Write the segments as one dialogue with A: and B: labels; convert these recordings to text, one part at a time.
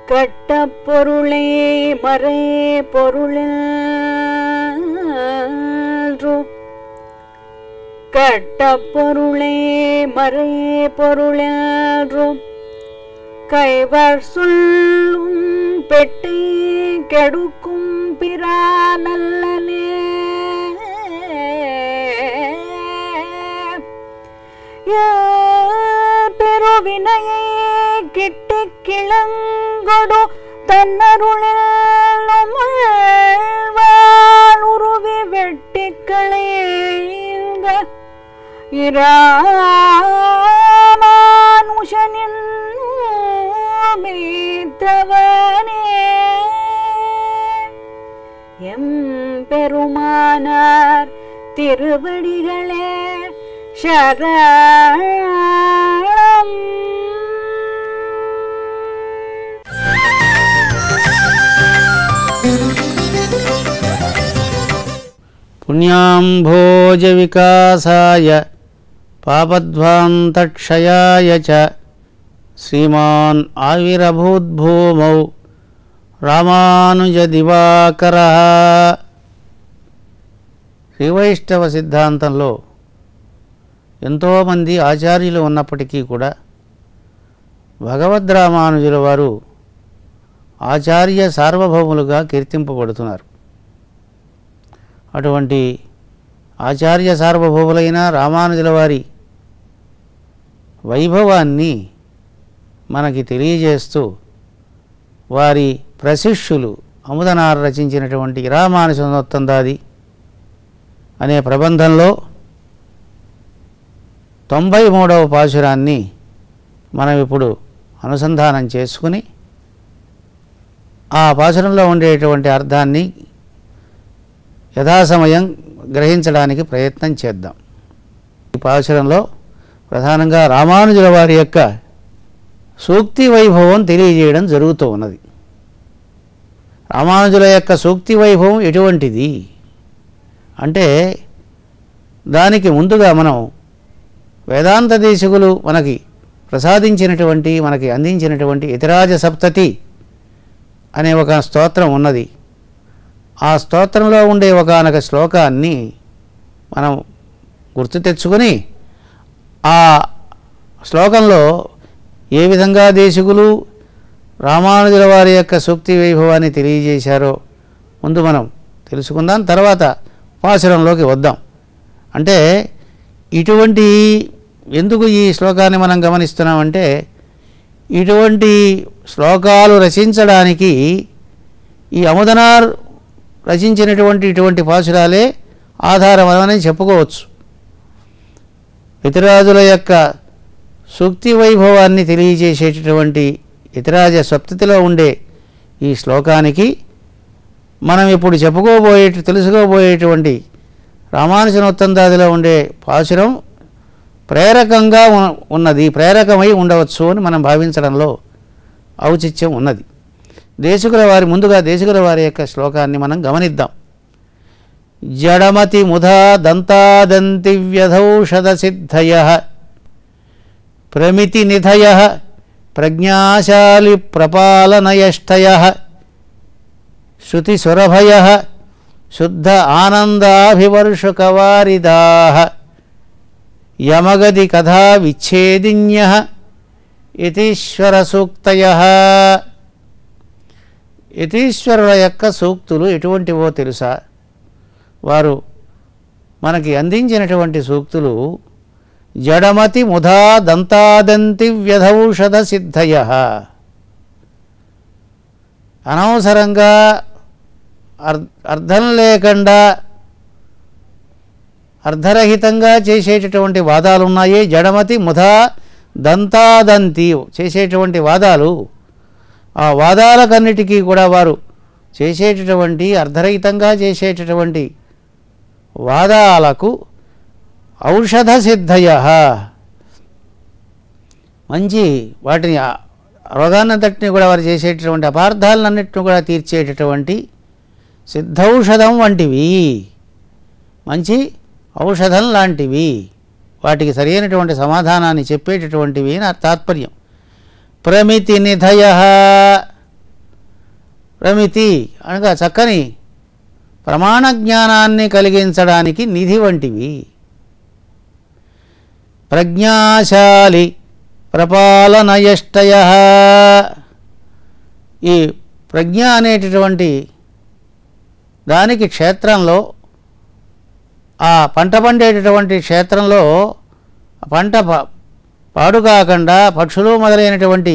A: கட்ட பொருளே மறை பொருளே கட்ட பொருளே மறை பொருளே கைவர் சொல்லும் பெட்டை கெடுக்கும் பிரானல்லனே பெருவினையை கிட்டி கிளங்கொடு தன்னருளில் உருவி வெட்டி களைங்க இராமானுஷனின் மீத்தவனே எம் பெருமானார் திருவடிகளே शरणं
B: पुण्याम्भोज विकासाय पापध्वान्तक्षयाय च श्रीमान् आविरभूद्भूमौ रामानुजदिवाकरः శ్రీవైష్ణవ సిద్ధాంతంలో ఎంతోమంది ఆచార్యులు ఉన్నప్పటికీ కూడా భగవద్ రామానుజుల వారు ఆచార్య సార్వభౌములుగా కీర్తింపబడుతున్నారు. అటువంటి ఆచార్య సార్వభౌములైన రామానుజుల వారి వైభవాన్ని మనకి తెలియజేస్తూ వారి ప్రశిష్యులు అముదనార్ రచించినటువంటి రామానుజోత్తందాది అనే ప్రబంధంలో 93వ పాశురాన్ని మనం ఇప్పుడు అనుసంధానం చేసుకుని ఆ పాశురంలో ఉండేటువంటి అర్థాన్ని యథాసమయం గ్రహించడానికి ప్రయత్నం చేద్దాం. ఈ పాశురంలో ప్రధానంగా రామానుజుల వారి యొక్క సూక్తి వైభవం తెలియజేయడం జరుగుతూ ఉన్నది. రామానుజుల యొక్క సూక్తి వైభవం ఎటువంటిది అంటే దానికి ముందుగా మనం వేదాంత దేశికులు మనకి ప్రసాదించినటువంటి మనకి అందించినటువంటి యతిరాజ సప్తతి అనే ఒక స్తోత్రం ఉన్నది. ఆ స్తోత్రంలో ఉండే ఒకానొక శ్లోకాన్ని మనం గుర్తు తెచ్చుకొని ఆ శ్లోకంలో ఏ విధంగా దేశికులు రామానుజుల వారి యొక్క సూక్తి వైభవాన్ని తెలియజేశారో ముందు మనం తెలుసుకుందాం. తర్వాత పాశురంలోకి వద్దాం. అంటే ఇటువంటి ఎందుకు ఈ శ్లోకాన్ని మనం గమనిస్తున్నామంటే ఇటువంటి శ్లోకాలు రచించడానికి ఈ అముదనార్ రచించినటువంటి ఇటువంటి పాశురాలే ఆధారమని చెప్పుకోవచ్చు. యతిరాజుల యొక్క సూక్తి వైభవాన్ని తెలియజేసేటటువంటి యతిరాజ సప్తతిలో ఉండే ఈ శ్లోకానికి మనం ఇప్పుడు తెలుసుకోబోయేటువంటి రామానుజోత్తందాదిలో ఉండే పాశురం ప్రేరకంగా ఉన్నది, ప్రేరకమై ఉండవచ్చు అని మనం భావించడంలో ఔచిత్యం ఉన్నది. ముందుగా దేశికుల వారి యొక్క శ్లోకాన్ని మనం గమనిద్దాం. జడమతి ముధా దంతాదంతి వ్యధౌషధ సిద్ధయ ప్రమితి నిధయ ప్రజ్ఞాశాలి ప్రపాలనయష్టయ శృతి సురభయ శుద్ధ ఆనందాభివర్షుకవారిదా యమగది కథా విచ్ఛేదిన్య యతీశ్వర సూక్తయ. యతీశ్వరుల యొక్క సూక్తులు ఎటువంటివో తెలుసా? వారు మనకి అందించినటువంటి సూక్తులు జడమతి ముధా దంతాదంతి వ్యధౌషధ సిద్ధయ. అనవసరంగా అర్థం లేకుండా అర్ధరహితంగా చేసేటటువంటి వాదాలు ఉన్నాయి. జడమతి ముధా దంతాదంతి చేసేటువంటి వాదాలు, ఆ వాదాలకన్నిటికీ కూడా వారు చేసేటటువంటి అర్ధరహితంగా చేసేటటువంటి వాదాలకు ఔషధ సిద్ధయ మంచి వాటిని రోగాన్నంతటిని కూడా వారు చేసేటటువంటి అపార్థాలన్నింటిని కూడా తీర్చేటటువంటి సిద్ధౌషధం వంటివి, మంచి ఔషధం లాంటివి, వాటికి సరైనటువంటి సమాధానాన్ని చెప్పేటటువంటివి నా తాత్పర్యం. ప్రమితి నిధయ ప్రమితి అనగా చక్కని ప్రమాణ జ్ఞానాన్ని కలిగించడానికి నిధి వంటివి. ప్రజ్ఞాశాలి ప్రపాలనయష్టయ, ఈ ప్రజ్ఞ అనేటటువంటి దానికి క్షేత్రంలో, ఆ పంట పండేటటువంటి క్షేత్రంలో పంట పాడు కాకుండా పక్షులు మొదలైనటువంటి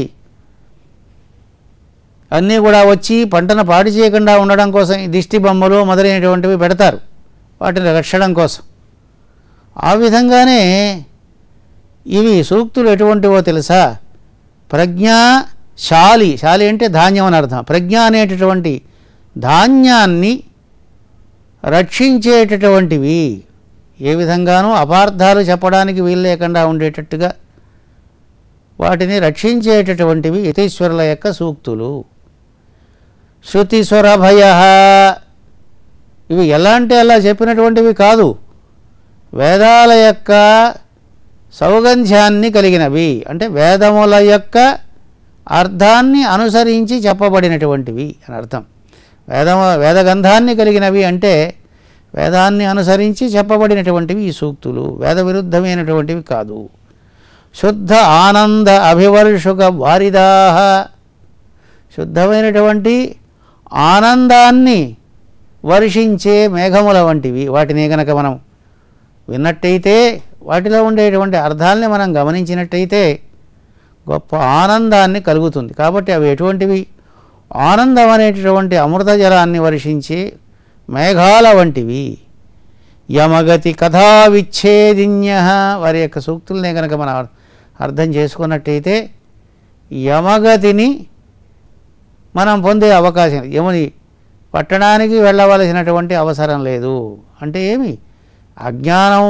B: అన్నీ కూడా వచ్చి పంటను పాడు చేయకుండా ఉండడం కోసం ఈ దిష్టి బొమ్మలు మొదలైనటువంటివి పెడతారు, వాటిని రక్షడం కోసం. ఆ విధంగానే ఇవి సూక్తులు ఎటువంటివో తెలుసా? ప్రజ్ఞాశాలి, శాలి అంటే ధాన్యం అని అర్థం. ప్రజ్ఞ అనేటటువంటి ధాన్యాన్ని రక్షించేటటువంటివి, ఏ విధంగానూ అపార్థాలు చెప్పడానికి వీలు లేకుండా ఉండేటట్టుగా వాటిని రక్షించేటటువంటివి యతీశ్వరుల యొక్క సూక్తులు. శృతిస్వరభయ, ఇవి ఎలా అంటే అలా చెప్పినటువంటివి కాదు, వేదాల యొక్క సౌగంధ్యాన్ని కలిగినవి, అంటే వేదముల యొక్క అర్థాన్ని అనుసరించి చెప్పబడినటువంటివి అని అర్థం. వేదగంధాన్ని కలిగినవి అంటే వేదాన్ని అనుసరించి చెప్పబడినటువంటివి ఈ సూక్తులు, వేద విరుద్ధమైనటువంటివి కాదు. శుద్ధ ఆనంద అభివర్షుక వారిదాహ, శుద్ధమైనటువంటి ఆనందాన్ని వర్షించే మేఘముల వంటివి. వాటిని కనుక మనం విన్నట్టయితే, వాటిలో ఉండేటువంటి అర్థాలని మనం గమనించినట్టయితే గొప్ప ఆనందాన్ని కలుగుతుంది. కాబట్టి అవి ఎటువంటివి? ఆనందం అనేటటువంటి అమృత జలాన్ని వర్షించే మేఘాల వంటివి. యమగతి కథా విచ్ఛేదిన్య, వారి యొక్క సూక్తులనే కనుక మనం అర్థం చేసుకున్నట్టయితే యమగతిని మనం పొందే అవకాశం, యముని పట్టణానికి వెళ్ళవలసినటువంటి అవసరం లేదు. అంటే ఏమి? అజ్ఞానం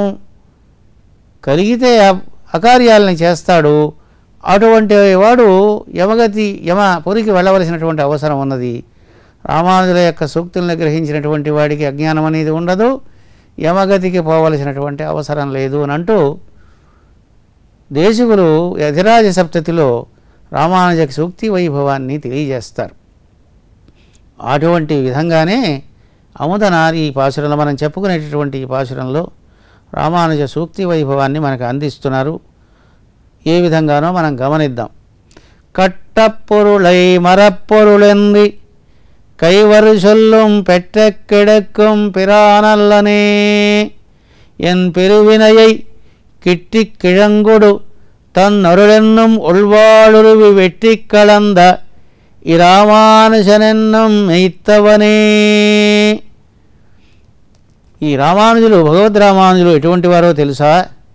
B: కలిగితే అకార్యాలని చేస్తాడు, అటువంటి వాడు యమపురికి వెళ్ళవలసినటువంటి అవసరం ఉన్నది. రామానుజుల యొక్క సూక్తులను గ్రహించినటువంటి వాడికి అజ్ఞానం అనేది ఉండదు, యమగతికి పోవలసినటువంటి అవసరం లేదు అని అంటూ దేశికులు యతిరాజ సప్తతిలో రామానుజ సూక్తి వైభవాన్ని తెలియజేస్తారు. అటువంటి విధంగానే అముదనారి ఈ పాసురంలో మనం చెప్పుకునేటటువంటి ఈ పాసురంలో రామానుజ సూక్తి వైభవాన్ని మనకు అందిస్తున్నారు. ఏ విధంగానో మనం గమనిద్దాం. కట్టప్పొరుళై మరప్పొరుళెంది கைவரு சொல்லும் பெற்ற கிடக்கும் பிரானல்லனே என் பெருவினையை கிட்டி கிழங்குடு தன் அருளென்னும் உள்வாளுருவி வெட்டி கலந்த ఇరామానుజనెన్నం మెయిత్తవనే. ఈ రామానుజులు, భగవద్ రామానుజులు ఎటువంటి వారో తెలుసా?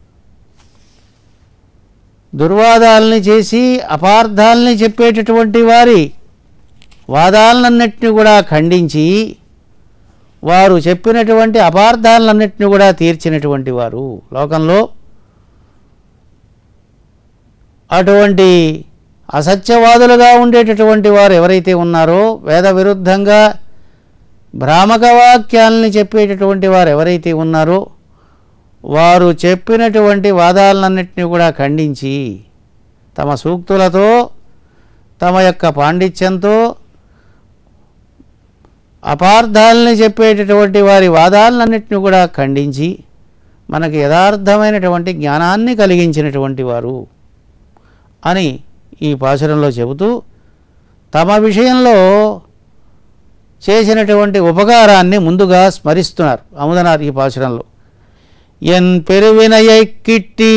B: దుర్వాదాలని చేసి అపార్థాలని చెప్పేటటువంటి వారి వాదాలన్నింటినీ కూడా ఖండించి వారు చెప్పినటువంటి అపార్థాలన్నింటినీ కూడా తీర్చినటువంటి వారు. లోకంలో అటువంటి అసత్యవాదులుగా ఉండేటటువంటి వారు ఎవరైతే ఉన్నారో, వేద విరుద్ధంగా భ్రామక వాక్యాలని చెప్పేటటువంటి వారు ఎవరైతే ఉన్నారో, వారు చెప్పినటువంటి వాదాలన్నింటినీ కూడా ఖండించి తమ సూక్తులతో, తమ యొక్క పాండిత్యంతో అపార్థాలని చెప్పేటటువంటి వారి వాదాలన్నింటినీ కూడా ఖండించి మనకు యథార్థమైనటువంటి జ్ఞానాన్ని కలిగించినటువంటి వారు అని ఈ పాసురంలో చెబుతూ తమ విషయంలో చేసినటువంటి ఉపకారాన్ని ముందుగా స్మరిస్తున్నారు అముదనార్ ఈ పాసురంలో. ఎన్ పెరువినయై కిట్టి,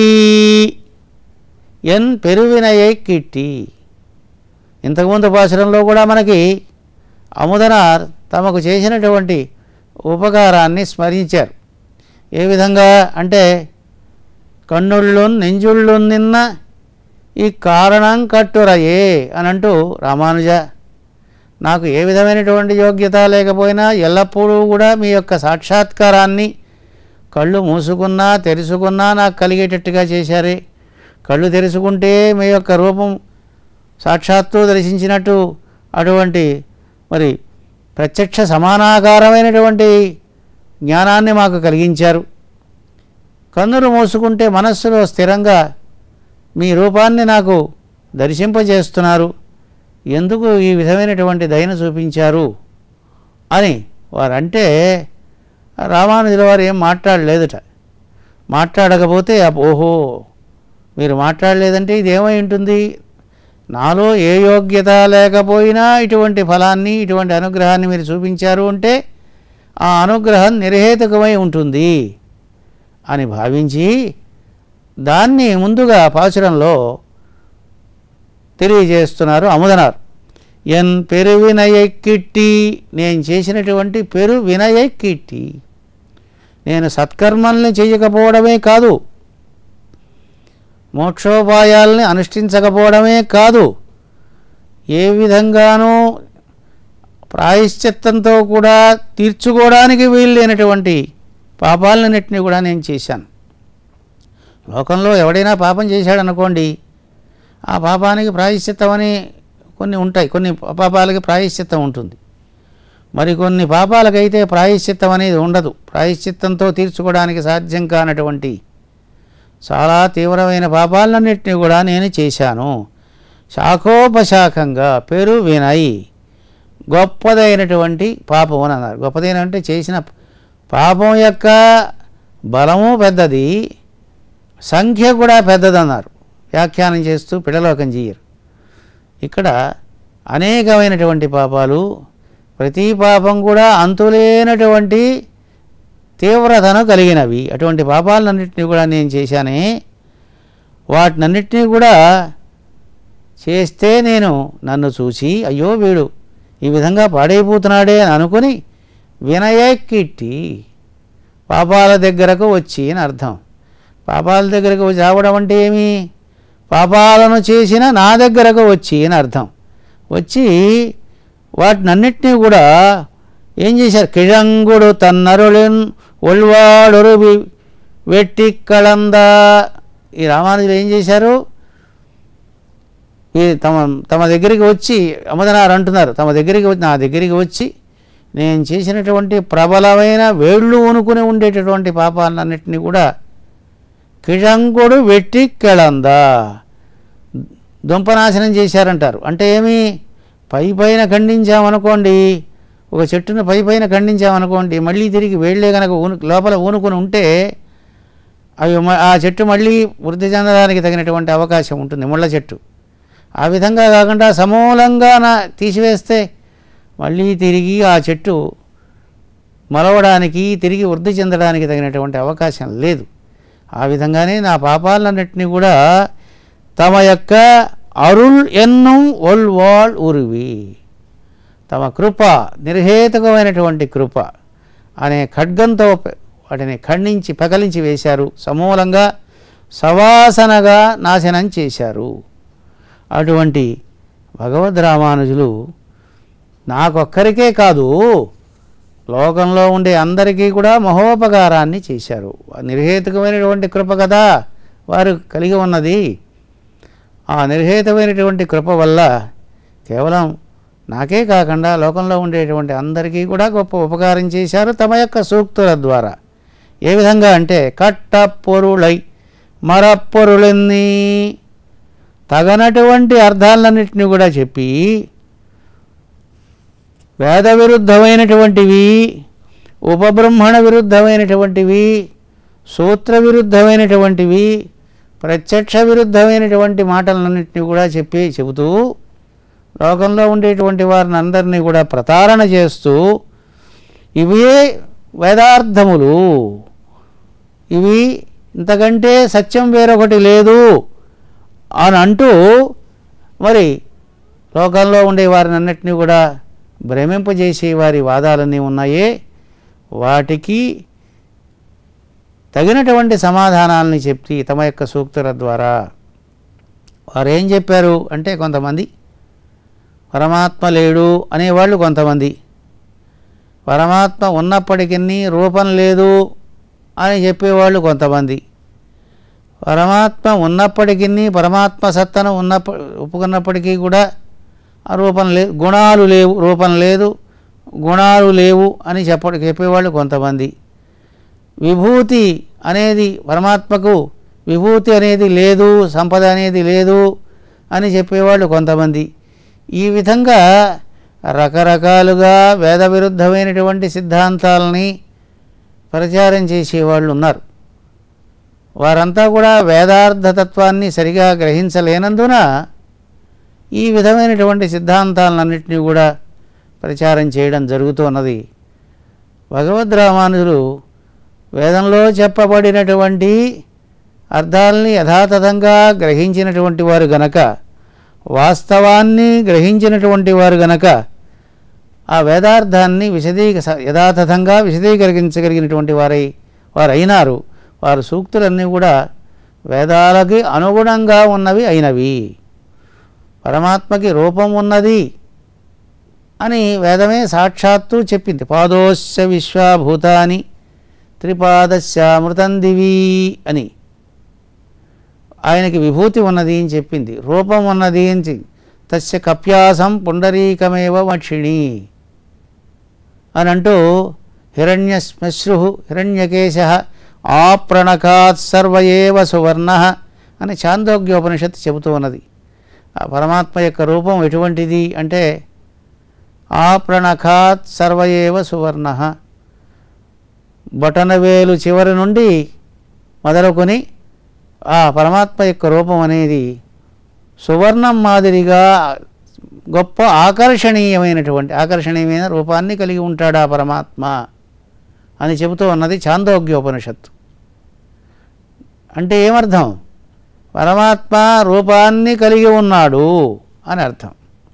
B: ఎన్ పెరువినయై కిట్టి. ఇంతకుముందు పాసురంలో కూడా మనకి అముదనార్ తమకు చేసినటువంటి ఉపకారాన్ని స్మరించారు. ఏ విధంగా అంటే, కన్నుళ్ళు నెంజుళ్ళు నిన్న ఈ కారణం కట్టురయే అని అంటూ, రామానుజ నాకు ఏ విధమైనటువంటి యోగ్యత లేకపోయినా ఎల్లప్పుడూ కూడా మీ యొక్క సాక్షాత్కారాన్ని కళ్ళు మూసుకున్నా తెరుచుకున్నా నాకు కలిగేటట్టుగా చేశారే. కళ్ళు తెరుచుకుంటే మీ యొక్క రూపం సాక్షాత్తు దర్శించినట్టు అటువంటి మరి ప్రత్యక్ష సమానాకారమైనటువంటి జ్ఞానాన్ని మాకు కలిగించారు. కన్నులు మూసుకుంటే మనస్సులో స్థిరంగా మీ రూపాన్ని నాకు దర్శింపజేస్తున్నారు. ఎందుకు ఈ విధమైనటువంటి దయను చూపించారు అని వారంటే రామానుజుల వారు ఏం మాట్లాడలేదుట. మాట్లాడకపోతే ఓహో మీరు మాట్లాడలేదంటే ఇదేమై ఉంటుంది, నాలో ఏ యోగ్యత లేకపోయినా ఇటువంటి ఫలాన్ని ఇటువంటి అనుగ్రహాన్ని మీరు చూపించారు అంటే ఆ అనుగ్రహం నిర్హేతుకమై ఉంటుంది అని భావించి దాన్ని ముందుగా పాసురంలో తెలియజేస్తున్నారు అముదనార్. ఎన్ పెరు వినయక్కిట్టి, నేను చేసినటువంటి పెరు వినయక్కిట్టి, నేను సత్కర్మల్ని చేయకపోవడమే కాదు, మోక్షోపాయాల్ని అనుష్ఠించకపోవడమే కాదు, ఏ విధంగానూ ప్రాయశ్చిత్తంతో కూడా తీర్చుకోవడానికి వీల్లేనటువంటి పాపాలన్నింటినీ కూడా నేను చేశాను. లోకంలో ఎవడైనా పాపం చేశాడనుకోండి, ఆ పాపానికి ప్రాయశ్చిత్తం అని కొన్ని ఉంటాయి, కొన్ని పాపాలకి ప్రాయశ్చిత్తం ఉంటుంది, మరికొన్ని పాపాలకైతే ప్రాయశ్చిత్తం అనేది ఉండదు. ప్రాయశ్చిత్తంతో తీర్చుకోవడానికి సాధ్యం కానటువంటి చాలా తీవ్రమైన పాపాలన్నింటినీ కూడా నేను చేశాను. శాఖోపశాఖంగా పెరు వినయ్, గొప్పదైనటువంటి పాపం అని అన్నారు. గొప్పదైన అంటే చేసిన పాపం యొక్క బలము పెద్దది, సంఖ్య కూడా పెద్దదన్నారు వ్యాఖ్యానం చేస్తూ పిడలోకం జీయరు. ఇక్కడ అనేకమైనటువంటి పాపాలు, ప్రతి పాపం కూడా అంతులేనటువంటి తీవ్రతను కలిగినవి. అటువంటి పాపాలన్నింటినీ కూడా నేను చేశానే, వాటినన్నింటినీ కూడా చేస్తే నేను నన్ను చూసి అయ్యో వీడు ఈ విధంగా పాడైపోతున్నాడే అని అనుకుని వినయక్కిట్టి, పాపాల దగ్గరకు వచ్చి అని అర్థం. పాపాల దగ్గరకు రావడం అంటే ఏమి, పాపాలను చేసిన నా దగ్గరకు వచ్చి అని అర్థం. వచ్చి వాటినన్నిటినీ కూడా ఏం చేశారు, కిழங்குడు తన్నరుళెన్ ఒల్వాడొరు వెట్టి కళందా. ఈ రామానుజులు ఏం చేశారు, ఈ తమ దగ్గరికి వచ్చి అమదనారు అంటున్నారు, తమ దగ్గరికి వచ్చి నా దగ్గరికి వచ్చి నేను చేసినటువంటి ప్రబలమైన వేళ్ళు ఊనుకుని ఉండేటటువంటి పాపాలన్నింటినీ కూడా కిழங்குడు వెట్టి కెళందా, దుంపనాశనం చేశారంటారు. అంటే ఏమి, పైన ఖండించామనుకోండి, ఒక చెట్టును పైన ఖండించామనుకోండి, మళ్ళీ తిరిగి వేళ్లే కనుక లోపల ఊనుకుని ఉంటే అవి ఆ చెట్టు మళ్ళీ వృద్ధి చెందడానికి తగినటువంటి అవకాశం ఉంటుంది, ముళ్ళ చెట్టు. ఆ విధంగా కాకుండా సమూలంగా తీసివేస్తే మళ్ళీ తిరిగి ఆ చెట్టు మొలవడానికి, తిరిగి వృద్ధి చెందడానికి తగినటువంటి అవకాశం లేదు. ఆ విధంగానే నా పాపాలన్నింటినీ కూడా తమ యొక్క అరుల్ ఎన్ను ఒల్వాళ్ ఉరివి, తమ కృప, నిర్హేతుకమైనటువంటి కృప అనే ఖడ్గంతో వాటిని ఖండించి పగలించి వేశారు, సమూలంగా సవాసనగా నాశనం చేశారు. అటువంటి భగవద్ రామానుజులు నాకొక్కరికే కాదు, లోకంలో ఉండే అందరికీ కూడా మహోపకారాన్ని చేశారు. నిర్హేతుకమైనటువంటి కృప కదా వారు కలిగి ఉన్నది. ఆ నిర్హేతుకమైనటువంటి కృప వల్ల కేవలం నాకే కాకుండా లోకంలో ఉండేటువంటి అందరికీ కూడా గొప్ప ఉపకారం చేశారు తమ యొక్క సూక్తుల ద్వారా. ఏ విధంగా అంటే కట్ట పొరుళై మరప్పొరులెన్ని, తగనటువంటి అర్థాలన్నింటినీ కూడా చెప్పి వేద విరుద్ధమైనటువంటివి, ఉపబ్రహ్మణ విరుద్ధమైనటువంటివి, సూత్ర విరుద్ధమైనటువంటివి, ప్రత్యక్ష విరుద్ధమైనటువంటి మాటలన్నింటినీ కూడా చెబుతూ లోకంలో ఉండేటువంటి వారిని అందరినీ కూడా ప్రతారణ చేస్తూ ఇవే వేదార్థములు, ఇవి ఇంతకంటే సత్యం వేరొకటి లేదు అని అంటూ మరి లోకంలో ఉండే వారిని అన్నిటినీ కూడా భ్రమింపజేసే వారి వాదాలన్నీ ఉన్నాయే, వాటికి తగినటువంటి సమాధానాలని చెప్పి తమ యొక్క సూక్తుల ద్వారా వారు ఏం చెప్పారు అంటే, కొంతమంది పరమాత్మ లేడు అనేవాళ్ళు, కొంతమంది పరమాత్మ ఉన్నప్పటికీ రూపం లేదు అని చెప్పేవాళ్ళు, కొంతమంది పరమాత్మ ఉన్నప్పటికీ పరమాత్మ సత్తను ఒప్పుకున్నప్పటికీ కూడా ఆ రూపం లేదు, గుణాలు లేవు, రూపం లేదు, గుణాలు లేవు అని చెప్పేవాళ్ళు కొంతమంది. విభూతి అనేది పరమాత్మకు విభూతి అనేది లేదు, సంపద అనేది లేదు అని చెప్పేవాళ్ళు కొంతమంది. ఈ విధంగా రకరకాలుగా వేద విరుద్ధమైనటువంటి సిద్ధాంతాలని ప్రచారం చేసేవాళ్ళు ఉన్నారు. వారంతా కూడా వేదార్థతత్వాన్ని సరిగా గ్రహించలేనందున ఈ విధమైనటువంటి సిద్ధాంతాలన్నింటినీ కూడా ప్రచారం చేయడం జరుగుతున్నది. భగవద్ రామానుజులు వేదంలో చెప్పబడినటువంటి అర్థాలని యథాతథంగా గ్రహించినటువంటి వారు గనక, వాస్తవాన్ని గ్రహించినటువంటి వారు గనక ఆ వేదార్థాన్ని యథాతథంగా విశదీకరించగలిగినటువంటి వారైనారు. వారు సూక్తులన్నీ కూడా వేదాలకి అనుగుణంగా ఉన్నవి అయినవి. పరమాత్మకి రూపం ఉన్నది అని వేదమే సాక్షాత్తు చెప్పింది. పాదోస్య విశ్వభూతాని త్రిపాదస్యామృతం దివి అని ఆయనకి విభూతి ఉన్నది అని చెప్పింది, రూపం ఉన్నది అని. తస్య కప్యాసం పుండరీకమేవ మక్షిణి అని అంటూ హిరణ్యశ్మశ్రు హిరణ్యకేశ ఆప్రణకాత్ సర్వయేవ సువర్ణ అని ఛాందోగ్యోపనిషత్తు చెబుతూ ఉన్నది. ఆ పరమాత్మ యొక్క రూపం ఎటువంటిది అంటే ఆప్రణకాత్ సర్వయేవ సువర్ణ, బొటనవేలు చివరి నుండి మొదలుకొని ఆ పరమాత్మ యొక్క రూపం అనేది సువర్ణం మాదిరిగా గొప్ప ఆకర్షణీయమైన రూపాన్ని కలిగి ఉంటాడు ఆ పరమాత్మ అని చెబుతూ ఉన్నది ఛాందోగ్యోపనిషత్తు. అంటే ఏమర్థం? పరమాత్మ రూపాన్ని కలిగి ఉన్నాడు అని అర్థం.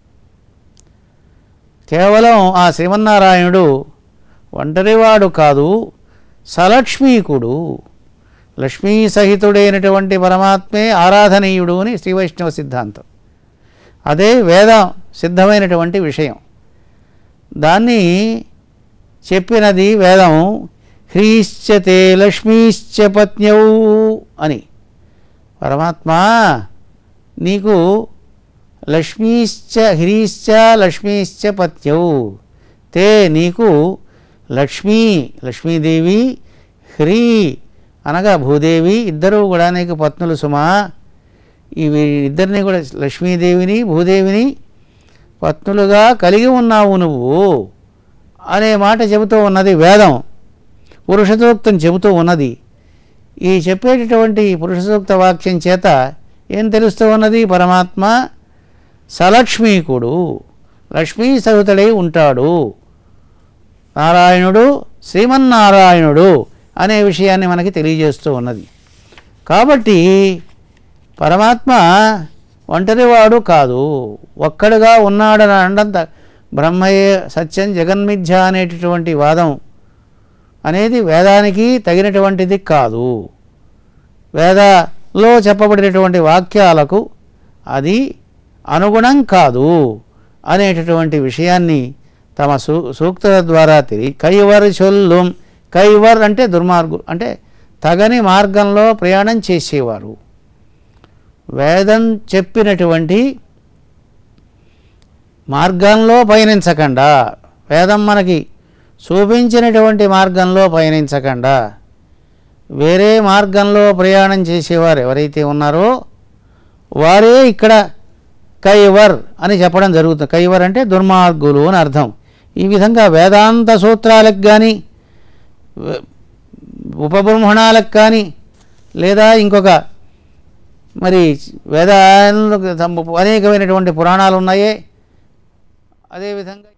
B: కేవలం ఆ శ్రీమన్నారాయణుడు ఒంటరివాడు కాదు, సలక్ష్మీకుడు, లక్ష్మీ సహితుడైనటువంటి పరమాత్మే ఆరాధనీయుడు అని శ్రీవైష్ణవ సిద్ధాంతం. అదే వేద సిద్ధమైనటువంటి విషయం. దాన్ని చెప్పినది వేదం. హ్రీశ్చతే లక్ష్మీశ్చ పత్న్యౌ అని. పరమాత్మ నీకు లక్ష్మీశ్చ హ్రీశ్చ లక్ష్మీశ్చ పత్న్యౌ, తే నీకు లక్ష్మీదేవి, హ్రీ అనగా భూదేవి, ఇద్దరు కూడా నీకు పత్నులు సుమా. ఇవి ఇద్దరిని కూడా లక్ష్మీదేవిని భూదేవిని పత్నులుగా కలిగి ఉన్నావు నువ్వు అనే మాట చెబుతూ ఉన్నది వేదం. పురుషసూక్తం చెబుతూ ఉన్నది. ఈ చెప్పేటటువంటి పురుషసూక్త వాక్యం చేత ఏం తెలుస్తూ ఉన్నది? పరమాత్మ సలక్ష్మీకుడు, లక్ష్మీ సహితుడై ఉంటాడు, నారాయణుడు శ్రీమన్నారాయణుడు అనే విషయాన్ని మనకి తెలియజేస్తూ ఉన్నది. కాబట్టి పరమాత్మ ఒంటరివాడు కాదు, ఒక్కడుగా ఉన్నాడని అనడంత బ్రహ్మయే సత్యం జగన్మిథ్య అనేటటువంటి వాదం అనేది వేదానికి తగినటువంటిది కాదు. వేదాల్లో చెప్పబడినటువంటి వాక్యాలకు అది అనుగుణం కాదు అనేటటువంటి విషయాన్ని తమ సూక్తుల ద్వారా కైవర్ చొల్లుం. కైవర్ అంటే దుర్మార్గులు, అంటే తగని మార్గంలో ప్రయాణం చేసేవారు. వేదం చెప్పినటువంటి మార్గంలో పయనించకుండా, వేదం మనకి చూపించినటువంటి మార్గంలో పయనించకుండా వేరే మార్గంలో ప్రయాణం చేసేవారు ఎవరైతే ఉన్నారో వారే ఇక్కడ కైవర్ అని చెప్పడం జరుగుతుంది. కైవర్ అంటే దుర్మార్గులు అని అర్థం. ఈ విధంగా వేదాంత సూత్రాలకు కానీ ఉపబ్రహ్మణాలకు కానీ లేదా ఇంకొక మరి అనేకమైనటువంటి పురాణాలు ఉన్నాయే, అదేవిధంగా